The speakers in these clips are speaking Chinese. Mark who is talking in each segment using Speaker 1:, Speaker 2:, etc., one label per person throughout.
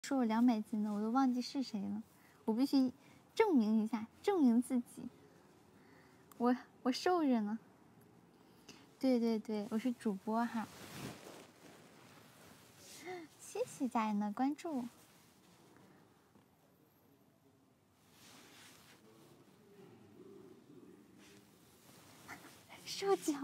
Speaker 1: 说我200斤的，我都忘记是谁了。我必须证明一下，证明自己。我瘦着呢。对对对，我是主播哈。谢谢家人的关注。瘦脚，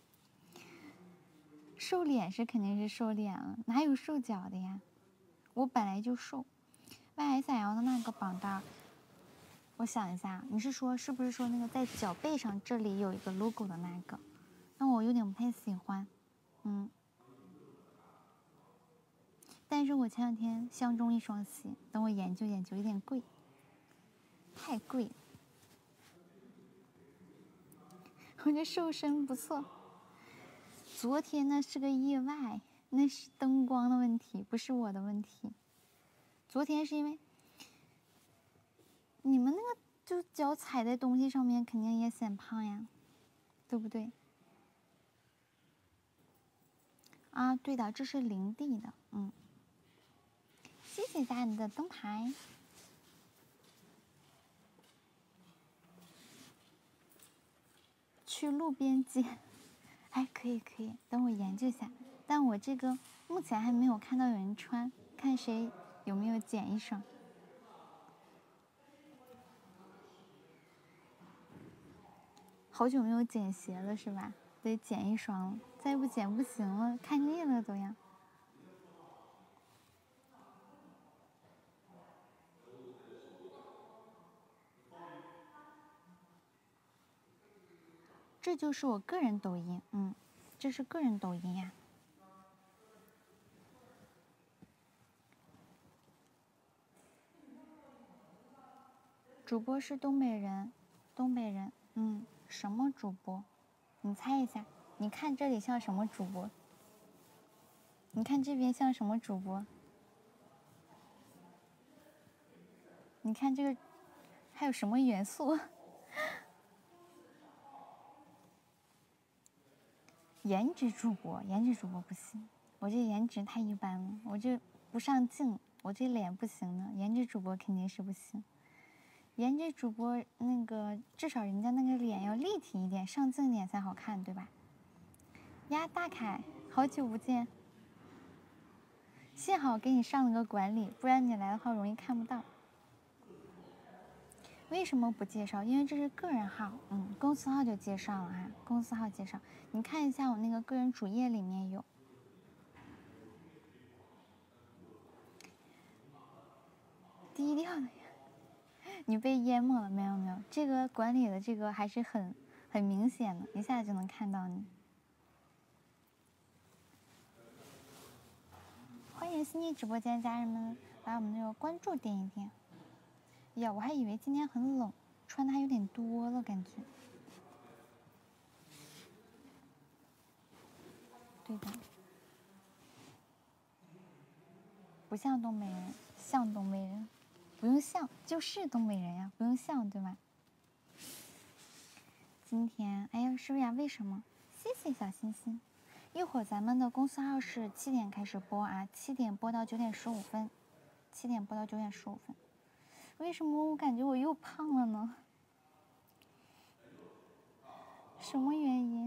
Speaker 1: 瘦脸是肯定是瘦脸了，哪有瘦脚的呀？我本来就瘦。YSL 的那个绑带，我想一下，你是不是说那个在脚背上这里有一个 logo 的那个？那我有点不太喜欢，但是我前2天相中一双鞋，等我研究研究，有点贵，太贵了。我这瘦身不错。昨天那是个意外，那是灯光的问题，不是我的问题。昨天是因为你们那个就脚踩在东西上面，肯定也显胖呀，对不对？啊，对的，这是林地的，谢谢家人的灯牌。去路边捡，哎，可以可以，等我研究一下。但我这个目前还没有看到有人穿，看谁有没有捡一双。好久没有捡鞋了是吧？得捡一双了，再不捡不行了，看腻了都要。这就是我个人抖音，这是个人抖音呀。主播是东北人，什么主播？你猜一下，你看这里像什么主播？你看这边像什么主播？你看这个还有什么元素？颜值主播不行，我这颜值太一般了，我这不上镜，我这脸不行的，颜值主播肯定是不行。颜值主播那个至少人家那个脸要立体一点，上镜脸才好看，对吧？呀，大凯，好久不见。幸好给你上了个管理，不然你来的话容易看不到。为什么不介绍？因为这是个人号，公司号就介绍了啊，公司号介绍。你看一下我那个个人主页里面有。低调的呀，你被淹没了？没有没有，这个管理的这个还是很明显的，一下就能看到你。欢迎新进直播间家人们把我们那个关注点一点。呀，我还以为今天很冷，穿的还有点多了感觉。对的，不像东北人，像东北人，不用像，就是东北人呀，不用像，对吧？今天，哎呀，是不是呀？为什么？谢谢小星星。一会儿咱们的公司号是7点开始播啊，7点播到9点15分，7点播到9点15分。为什么我感觉我又胖了呢？什么原因？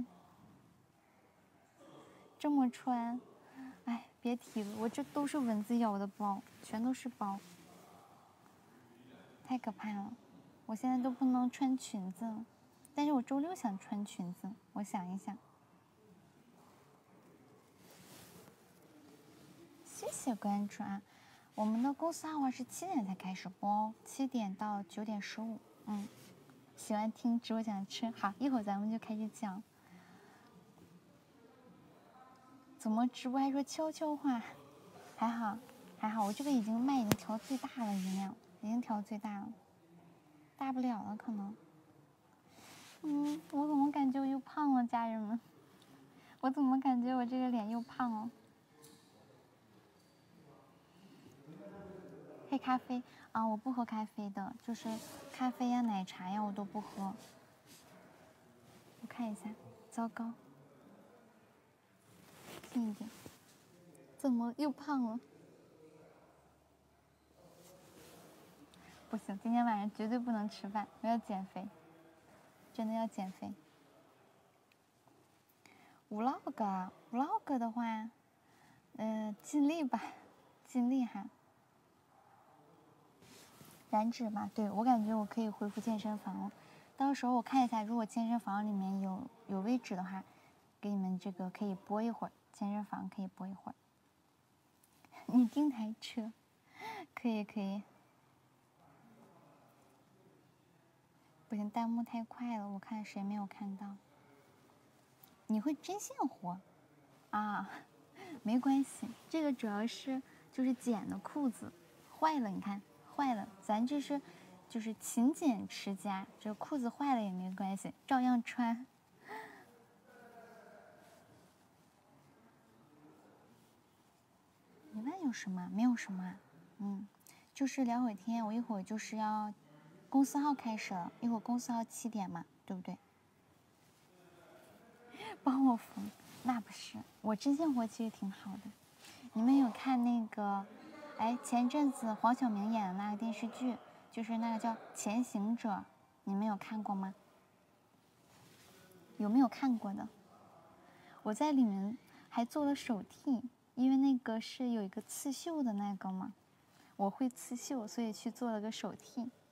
Speaker 1: 这么穿，哎，别提了，我这都是蚊子咬的包，全都是包，太可怕了。我现在都不能穿裙子了，但是我周6想穿裙子，我想一想。谢谢关注啊！我们的公司号是7点才开始播哦，7点到9点15。喜欢听直播讲吃，好，一会儿咱们就开始讲。怎么直播还说悄悄话？还好，我这个已经麦已经调最大了，音量已经调最大了，大不了了可能。我怎么感觉我又胖了，家人们？我怎么感觉我这个脸又胖了？黑咖啡啊，我不喝咖啡的，就是咖啡呀、奶茶呀，我都不喝。我看一下，糟糕，近一点，怎么又胖了？ 不行，今天晚上绝对不能吃饭，我要减肥，真的要减肥。vlog 的话，尽力吧，尽力哈。燃脂嘛，对，我感觉我可以恢复健身房了。到时候我看一下，如果健身房里面有位置的话，给你们这个可以播一会儿，健身房可以播一会儿。你订台车，可以可以。不行，弹幕太快了，我看谁没有看到。你会针线活？啊，没关系，这个主要是就是剪的裤子坏了，你看坏了，咱就是勤俭持家，这裤子坏了也没关系，照样穿。你问有什么？没有什么，就是聊会天，我一会儿就是要公司号开始了，一会儿公司号7点嘛，对不对？帮我缝，那不是，我针线活其实挺好的。你们有看那个，前阵子黄晓明演的那个电视剧，就是那个叫《潜行者》，你们有看过吗？有没有看过的？我在里面还做了手替，因为那个是有一个刺绣的那个嘛，我会刺绣，所以去做了个手替。